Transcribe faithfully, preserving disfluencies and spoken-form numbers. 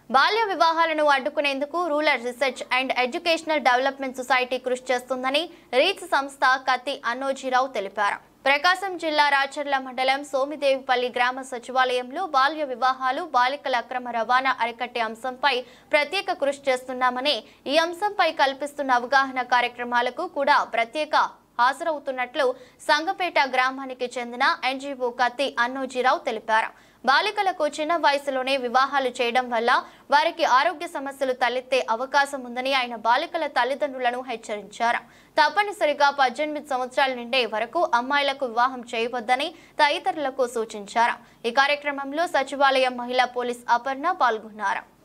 బాల్య వివాహాలను అడ్డుకునేందుకు rural research and educational development society కృషి చేస్తుందని రీచ్ సంస్థ కత్తి అన్నోజీరావు తెలిపారు. ప్రకాశం జిల్లా రాచర్ల మండలం సోమిదేవిపల్లి గ్రామ సచివాలయంలో బాల్య వివాహాలు, బాలికల అక్రమ రవాణా అరికట్టే అంశంపై ప్రత్యేక కృషి చేస్తున్నామని, ఈ అంశంపై కల్పిస్తున్న అవగాహన కార్యక్రమాలకు కూడా ప్రత్యేక హాజరవుతున్నట్లు సంగపేట గ్రామానికి చెందిన ఎన్జీఓ కత్తి అన్నోజీరావు తెలిపారు. బాలికలకు చిన్న వయసులోనే వివాహాలు చేయడం వల్ల వారికి ఆరోగ్య సమస్యలు తలెత్తే అవకాశం ఉందని ఆయన బాలికల తల్లిదండ్రులను హెచ్చరించారు. తప్పనిసరిగా పద్దెనిమిది సంవత్సరాల నిండే వరకు అమ్మాయిలకు వివాహం చేయవద్దని తదితరులకు సూచించారు. ఈ కార్యక్రమంలో సచివాలయం మహిళా పోలీస్ అపర్ణ పాల్గొన్నారు.